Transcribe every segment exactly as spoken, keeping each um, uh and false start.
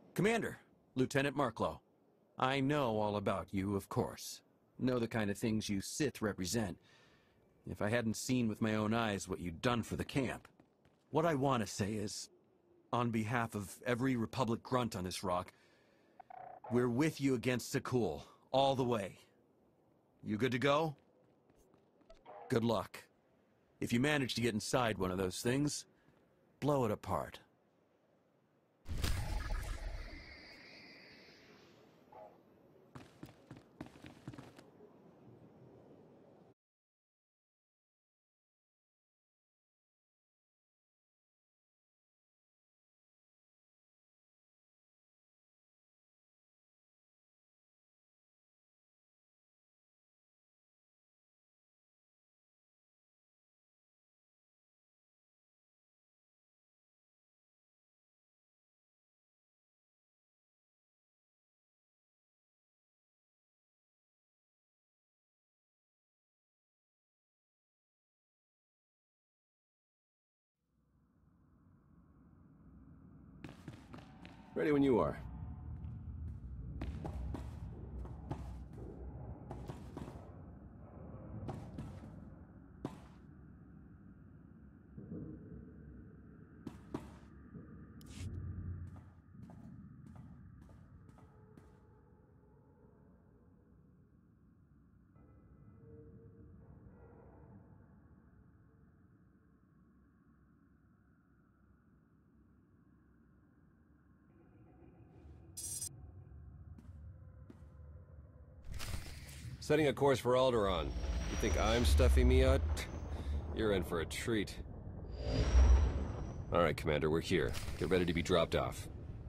Commander, Lieutenant Marklow. I know all about you, of course. Know the kind of things you Sith represent. If I hadn't seen with my own eyes what you'd done for the camp. What I want to say is, on behalf of every Republic grunt on this rock, we're with you against Sakul, all the way. You good to go? Good luck. If you manage to get inside one of those things, blow it apart. Ready when you are. Setting a course for Alderaan. You think I'm stuffing me out? You're in for a treat. Alright, Commander, we're here. Get ready to be dropped off.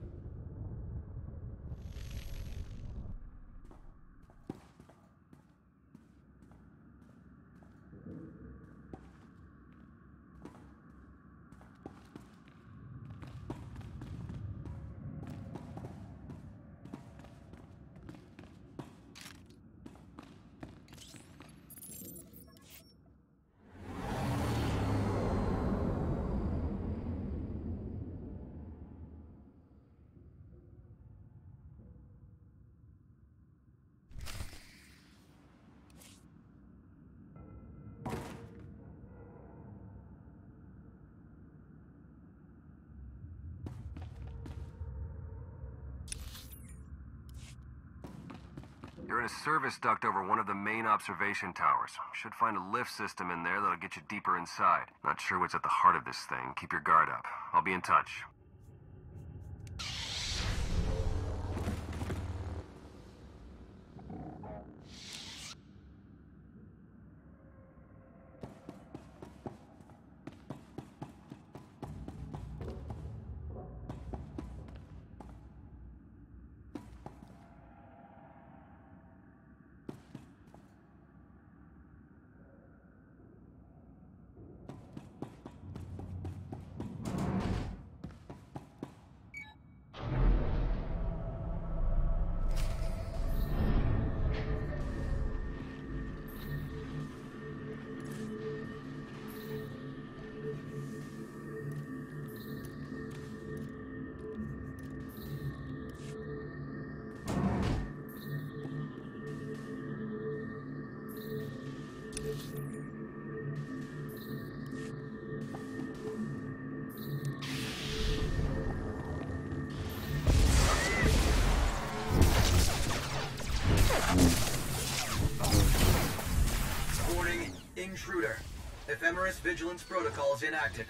You're in a service duct over one of the main observation towers. Should find a lift system in there that'll get you deeper inside. Not sure what's at the heart of this thing. Keep your guard up. I'll be in touch. Warning, intruder. Ephemeris vigilance protocols enacted.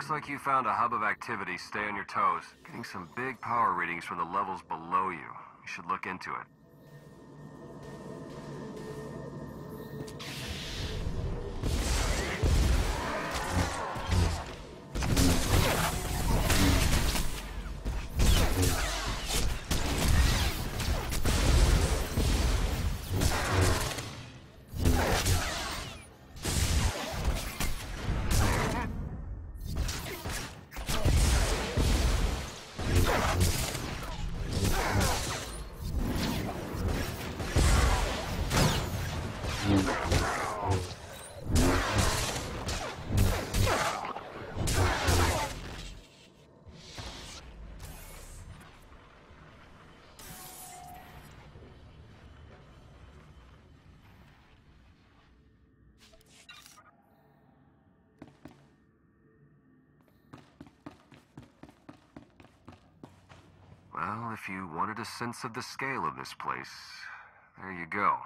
Looks like you found a hub of activity. Stay on your toes. Getting some big power readings from the levels below you. You should look into it. Well, if you wanted a sense of the scale of this place, there you go.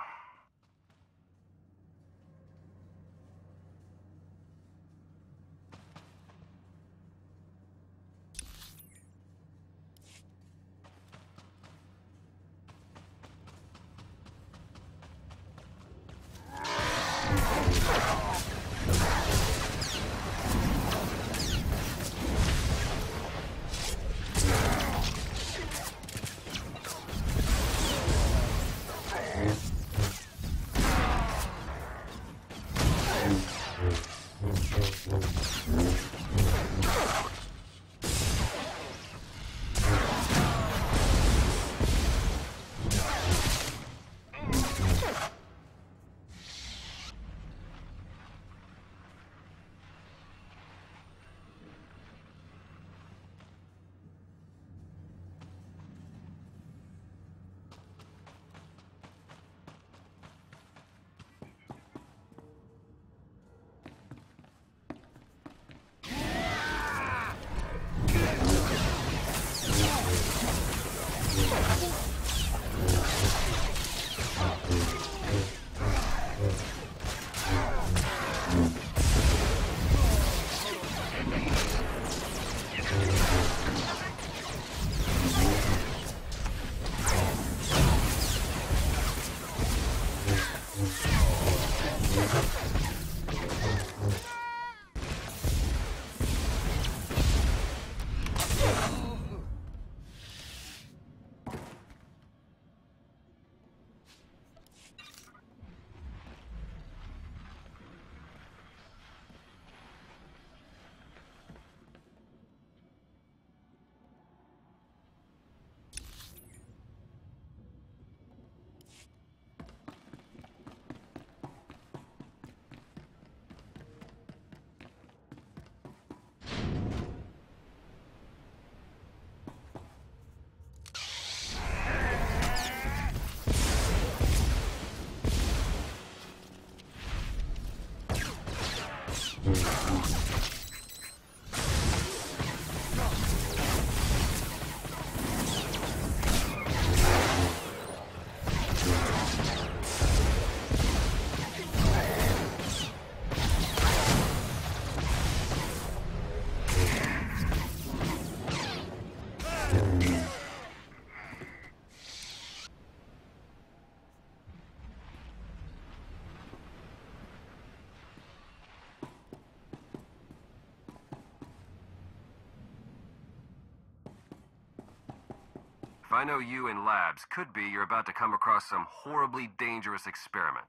If I know you in labs, could be you're about to come across some horribly dangerous experiment.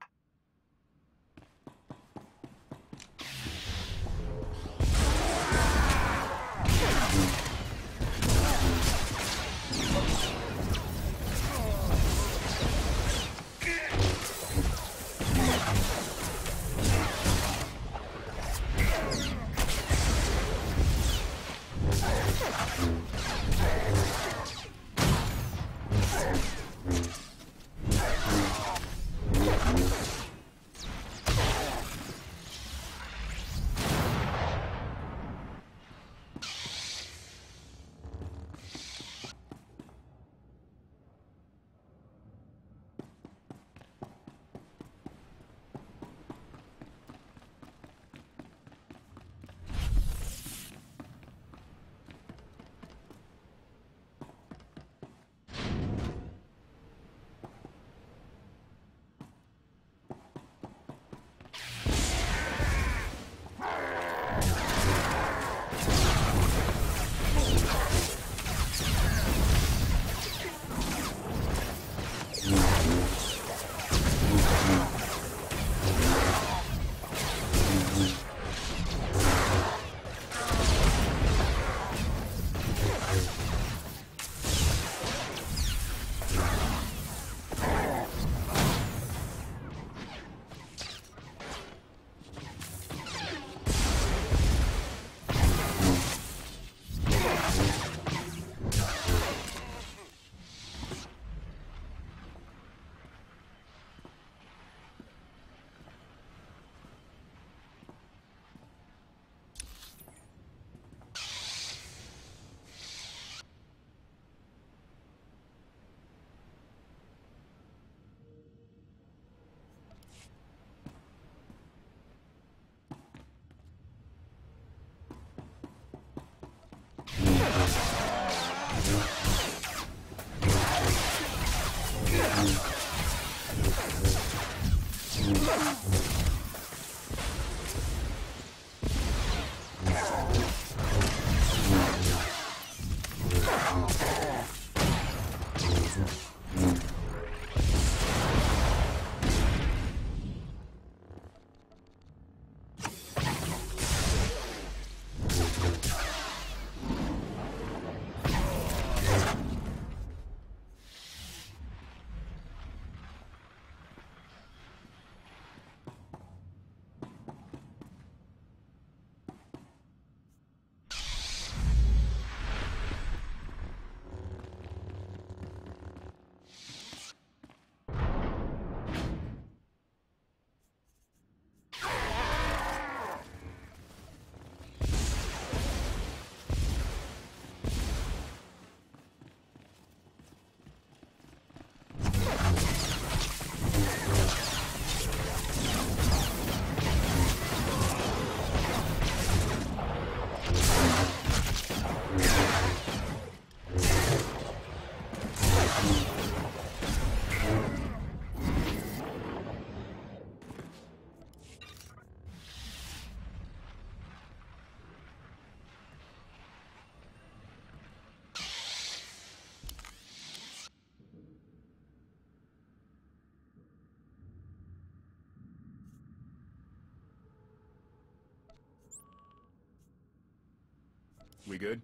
We good?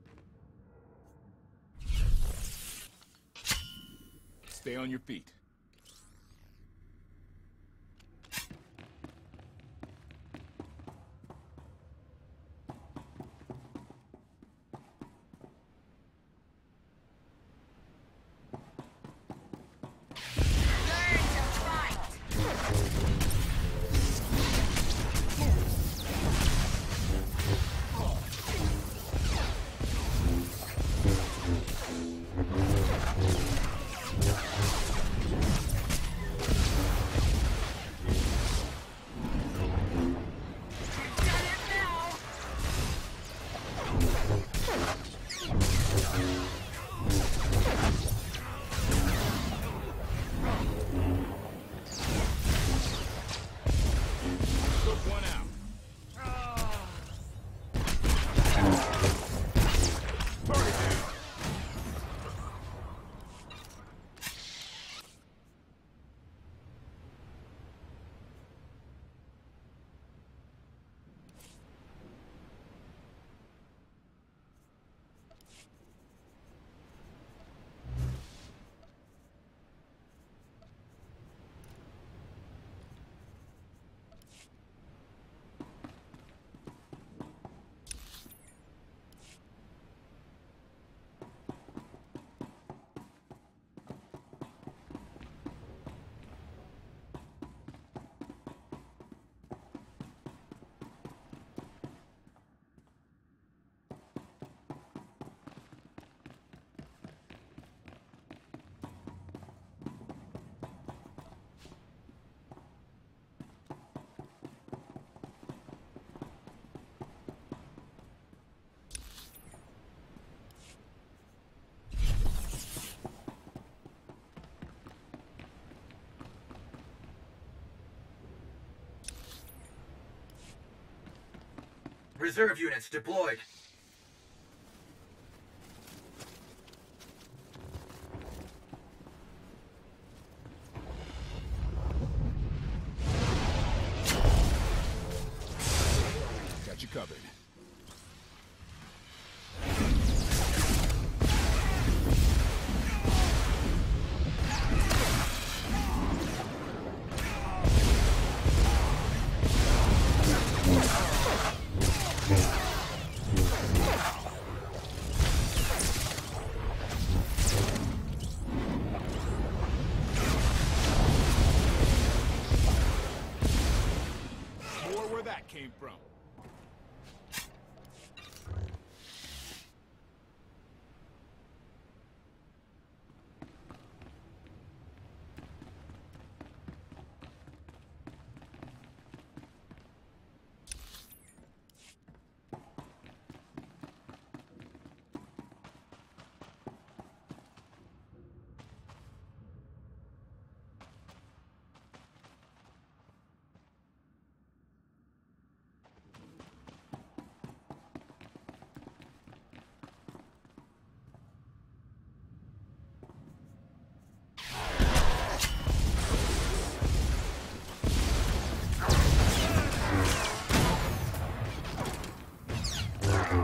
Stay on your feet. Reserve units deployed. Got you covered. Came from.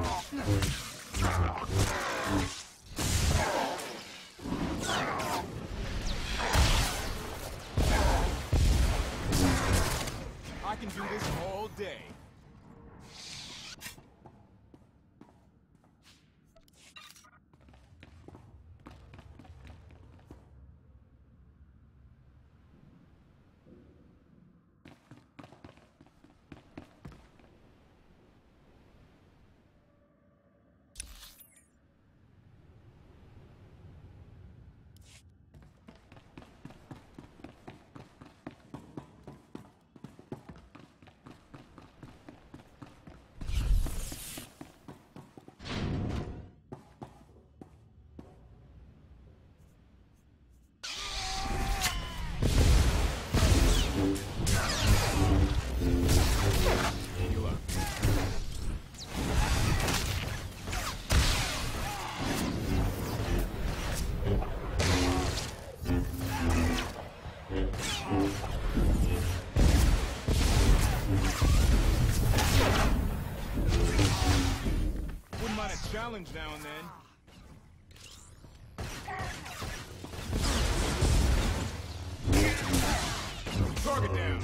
I can do this all day. Heal up. Wouldn't mind a challenge now and then. Target down.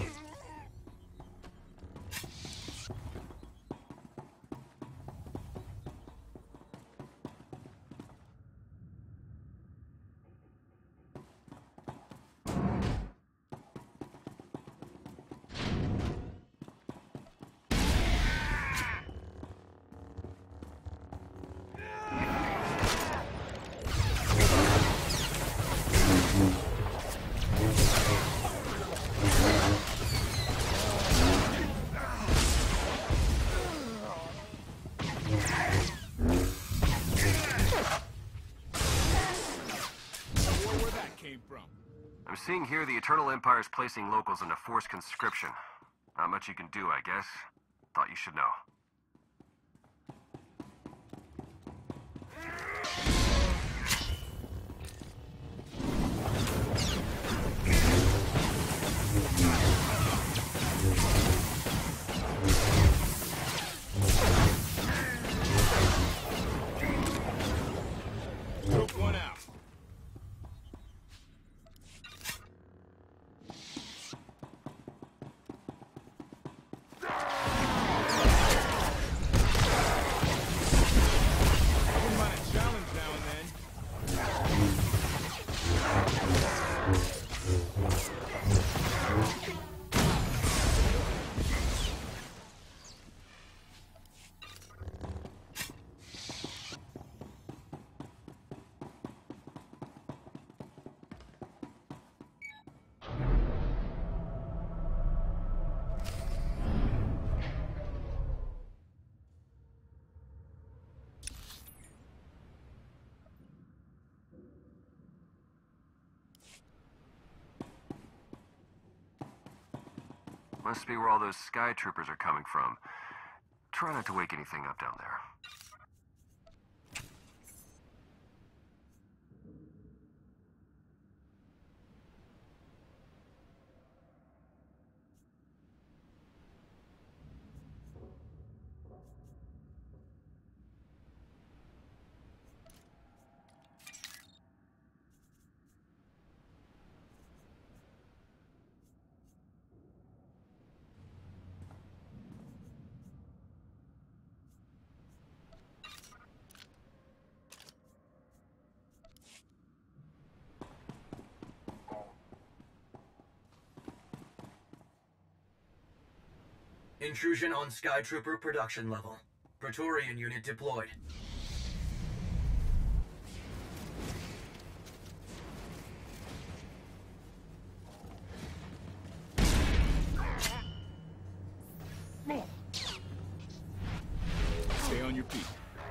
I'm seeing here the Eternal Empire is placing locals into forced conscription. Not much you can do, I guess. Thought you should know. Took one out. Wouldn't mind a challenge now and then. Must be where all those sky troopers are coming from. Try not to wake anything up down there. Intrusion on Sky Trooper production level. Praetorian unit deployed. Stay on your feet.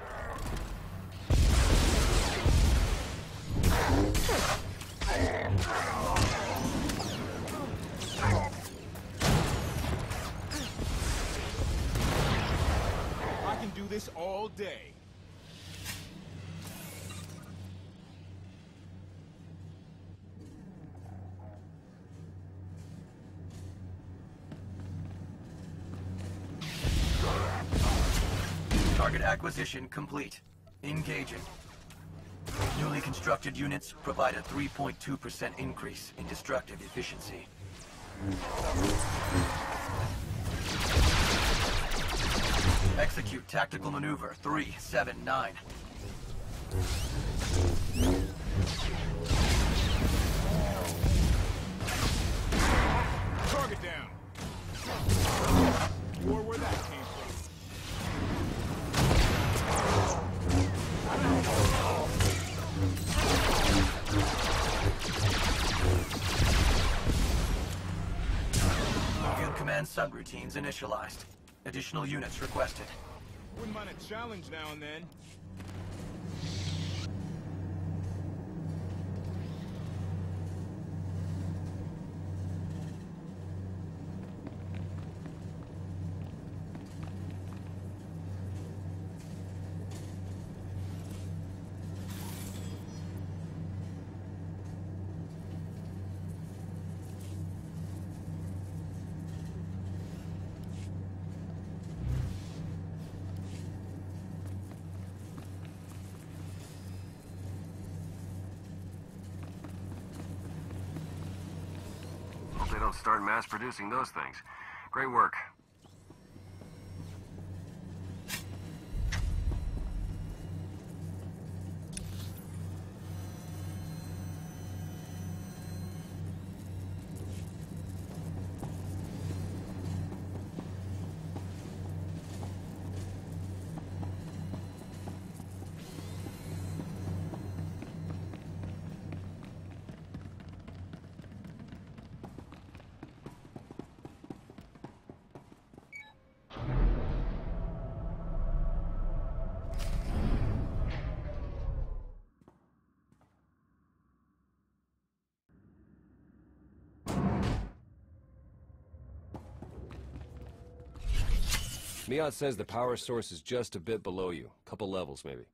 I can do this all day. Target Target acquisition complete. Engaging. Newly constructed units provide a three point two percent increase in destructive efficiency. Execute tactical maneuver three seven nine. Target down. Or where that came from. Field command subroutines initialized. Additional units requested. Wouldn't mind a challenge now and then. They don't start mass producing those things. Great work. Miat says the power source is just a bit below you. Couple levels, maybe.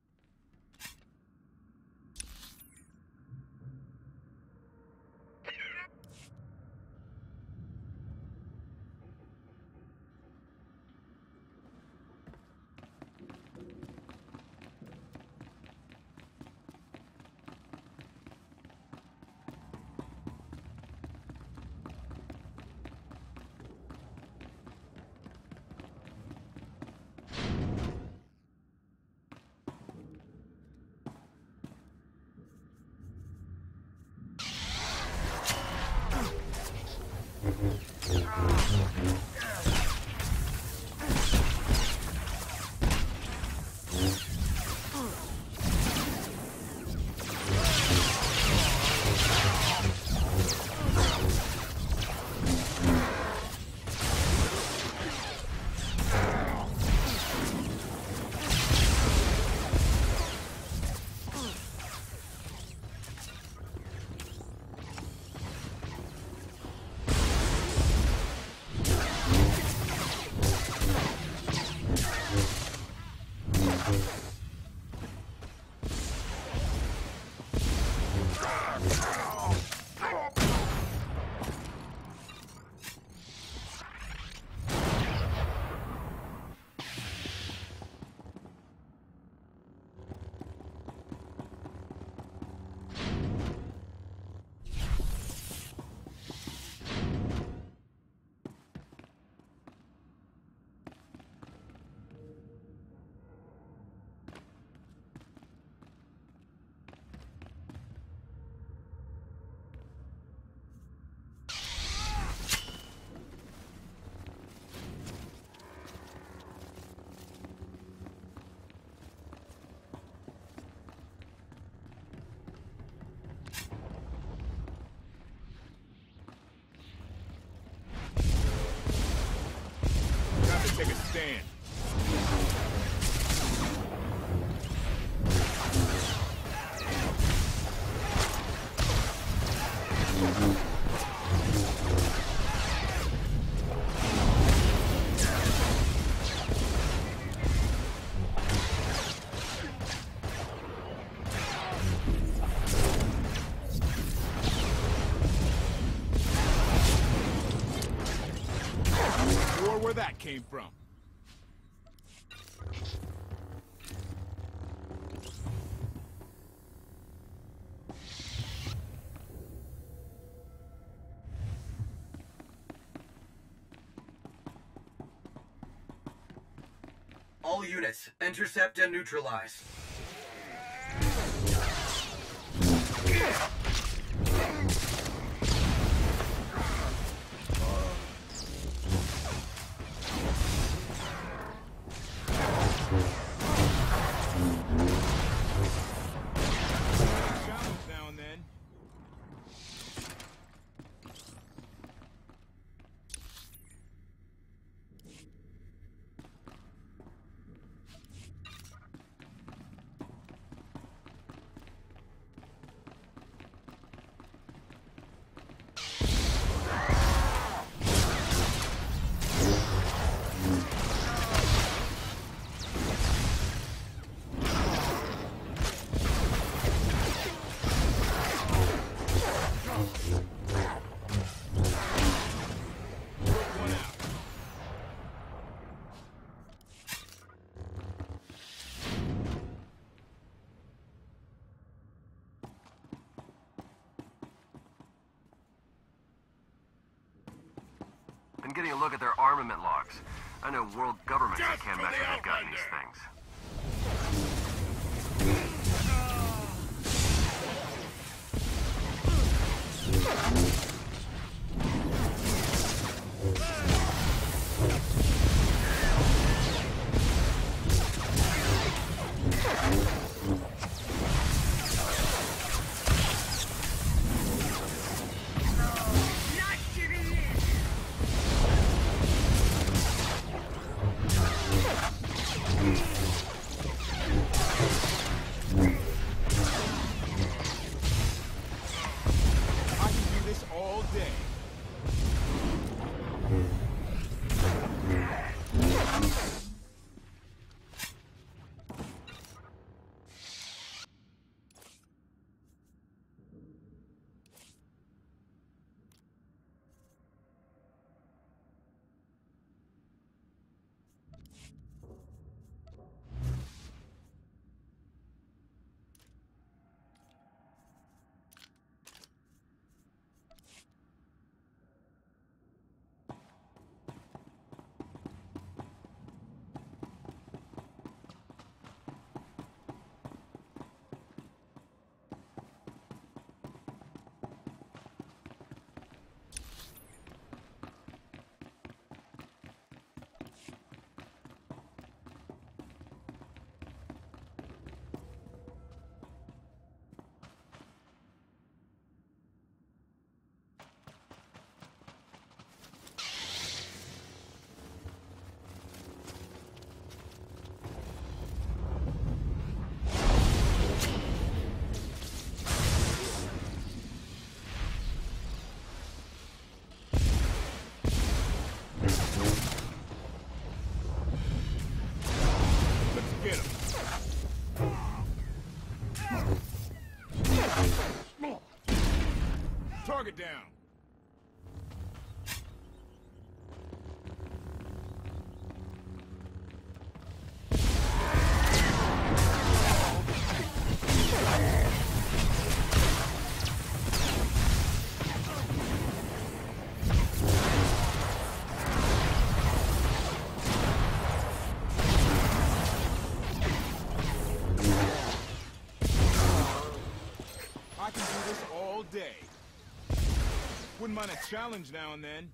Take a stand. Or where that came from. All units, intercept and neutralize. Now and then. Been getting a look at their armament logs. I know world governments that can't imagine they've gotten these things. Target down. I can do this all day. Wouldn't mind a challenge now and then.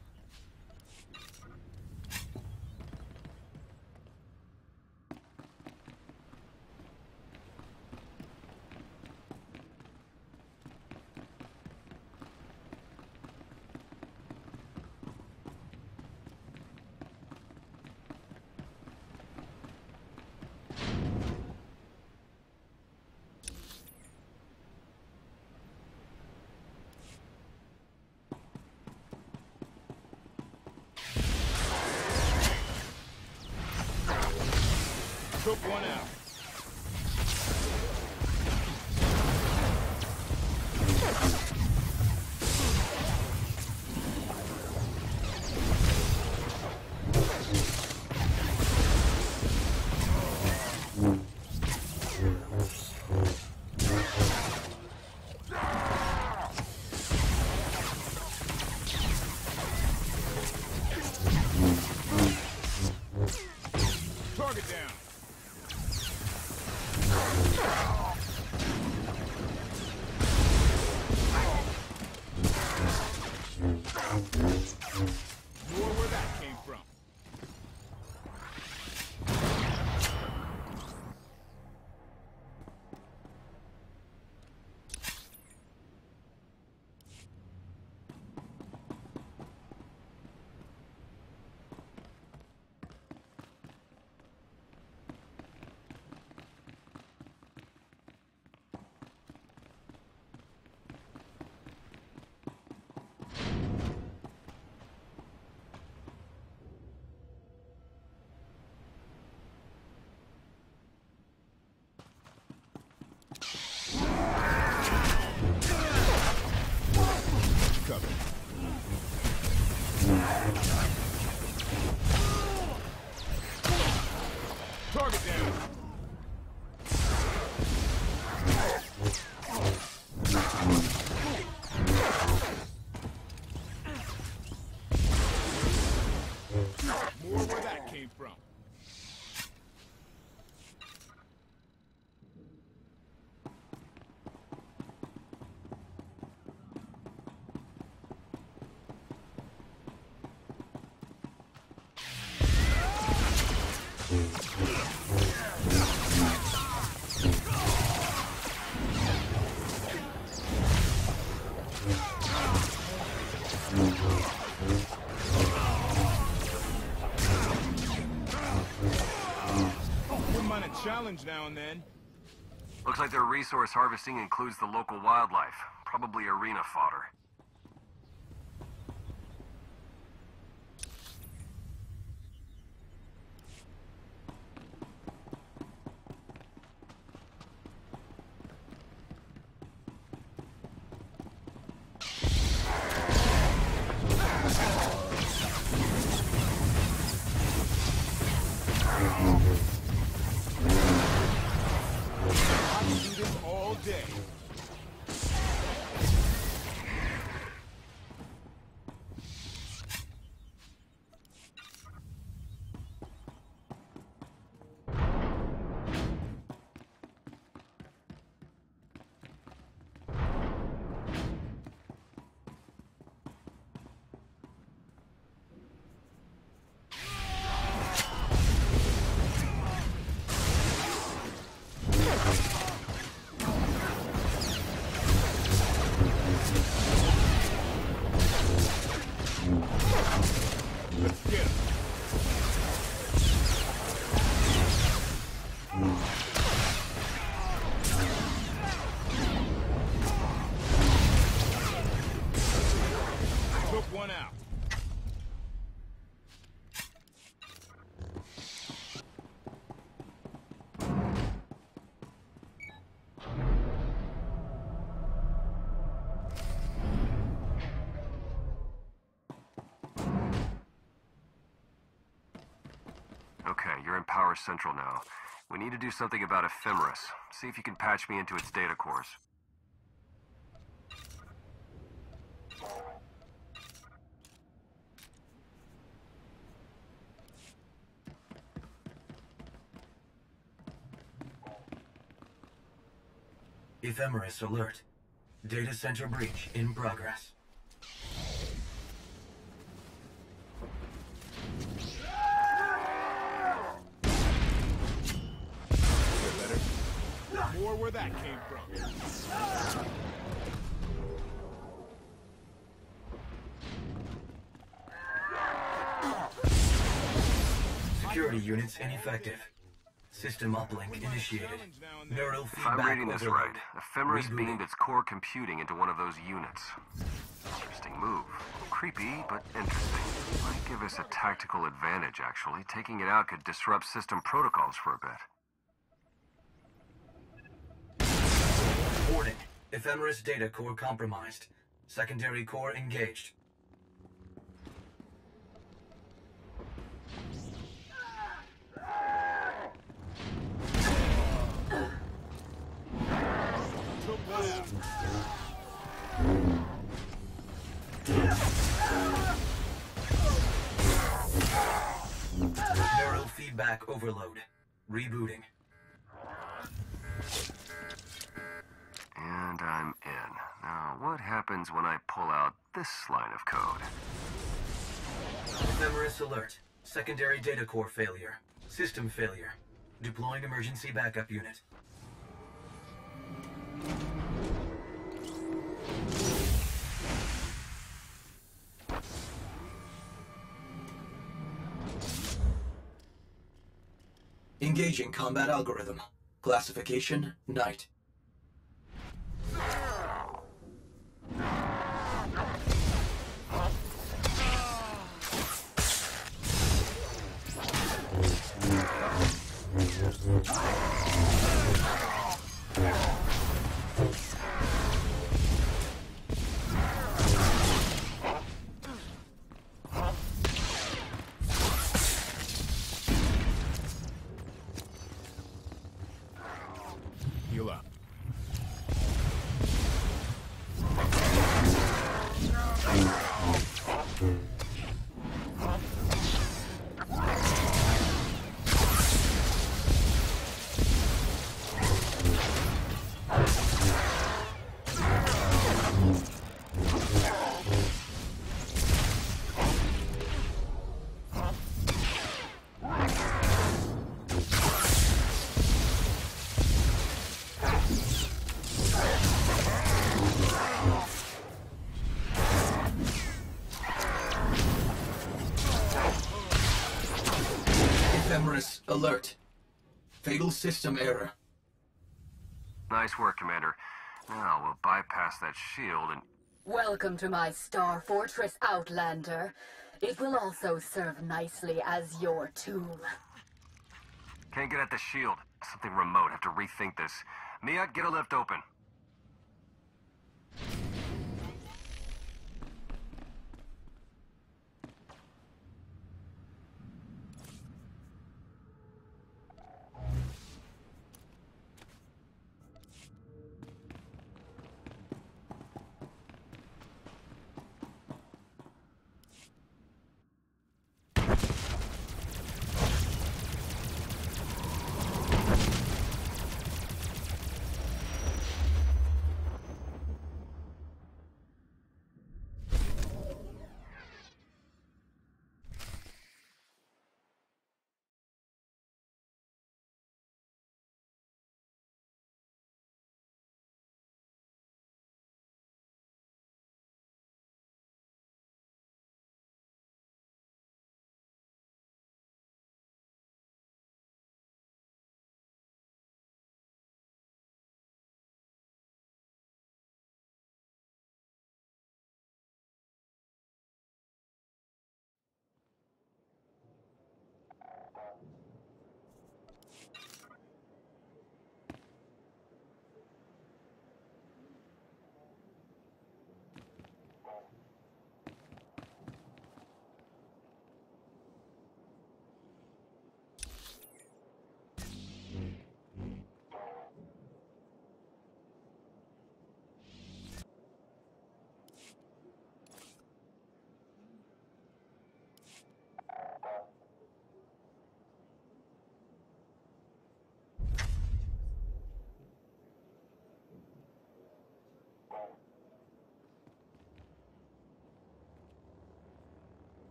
Took one out. Target Target down. More where that came from. Wouldn't mind a challenge now and then. Looks like their resource harvesting includes the local wildlife, probably arena fodder. I can do this all day. Let's get him. Took one out. Okay, you're in Power Central now. We need to do something about Ephemeris. See if you can patch me into its data cores. Ephemeris alert. Data center breach in progress. More where that came from. Security units ineffective. System uplink initiated. Neural If I'm feedback reading this overload. right, Ephemeris Rebooting. beamed its core computing into one of those units. Interesting move. Creepy, but interesting. Might give us a tactical advantage, actually. Taking it out could disrupt system protocols for a bit. Warning. Ephemeris data core compromised. Secondary core engaged. Took one out. Neural feedback overload. Rebooting. And I'm in. Now, what happens when I pull out this line of code? Ephemeris alert. Secondary data core failure. System failure. Deploying emergency backup unit. Engaging combat algorithm. Classification, night. Alert. Fatal system error. Nice work, Commander. Now we'll bypass that shield and... Welcome to my Star Fortress, Outlander. It will also serve nicely as your tomb. Can't get at the shield. Something remote. Have to rethink this. Mia, get a lift open.